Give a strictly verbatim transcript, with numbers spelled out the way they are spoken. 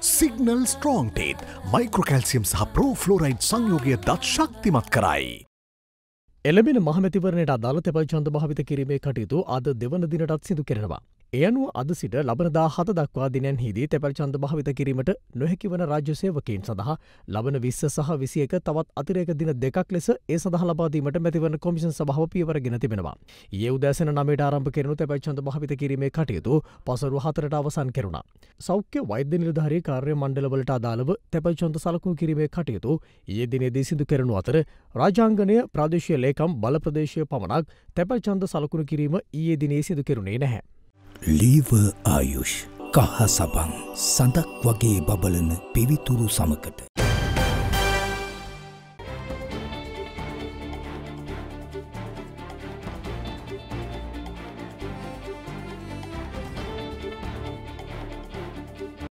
Signal strong ටීත් මයික්‍රෝකැල්සියම් සහ ප්‍රෝෆ්ලෝරයිඩ් සංයෝගය දත් ශක්තිමත් කරයි. එළඹෙන මහමැතිවරණයට අදාළ තෙපල් ඡන්ද භාවිත කිරීමේ කටයුතු අද දෙවන දිනටත් සිදු කෙරෙනවා. ඒ අනුව අද සිට ලබන දාහත දක්වා දිනයන්හිදී තෙපල් ඡන්ද භාවිත කිරීමට නොහැකි වන රාජ්‍ය සේවකයන් සඳහා ලබන විස්ස සහ විසි එක තවත් අතිරේක දින දෙකක් ලෙස ඒ සඳහා ලබා දීමට මැතිවරණ කොමිෂන් සභාව පියවරගෙන තිබෙනවා. ඊයේ උදෑසන නවයට ආරම්භ කෙරුණු තෙපල් ඡන්ද භාවිත කිරීමේ කටයුතු පසළොව හතරට අවසන් කෙරුණා. සෞඛ්‍ය වෛද්‍ය නිලධාරී කාර්ය මණ්ඩලවලට අදාළව තෙපල් ඡන්ද සලකුණු කිරීමේ කටයුතු ඊයේ දිනේදී සිදු කෙරුණු අතර රාජාංගනය ප්‍රාදේශීය ලේකම් බල ප්‍රදේශීය පමණක් තෙපල් ඡන්ද සලකුණු කිරීම ඊයේ දිනේ සිදු කෙරුණේ නැහැ. ලීව ආයුෂ් කහ සබන් සඳක් වගේ බබලන පිවිතුරු සමකට